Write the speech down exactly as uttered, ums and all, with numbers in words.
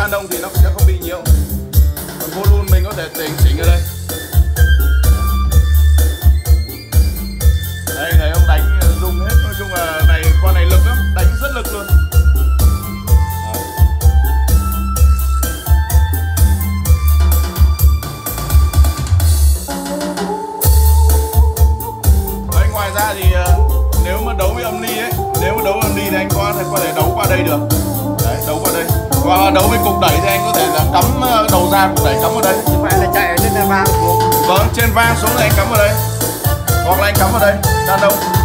Canon thì nó sẽ không bị nhiễu. Còn volume mình có thể chỉnh chỉnh ở đây. Đây thấy ông đánh rung hết, nói chung là này con này lực lắm, đánh rất lực luôn. Đấy, ngoài ra thì nếu mà đấu với âm ly ấy, nếu mà đấu với âm ly thì anh có thể có thể đấu qua đây được. Đấy, đấu qua đây. Và đấu với cục đẩy thì anh có thể là cắm đầu ra cục đẩy cắm vào đây. Như vậy là chạy ở trên vang xuống. Vâng, trên vang xuống thì anh cắm vào đây. Hoặc là anh cắm vào đây, đàn đông.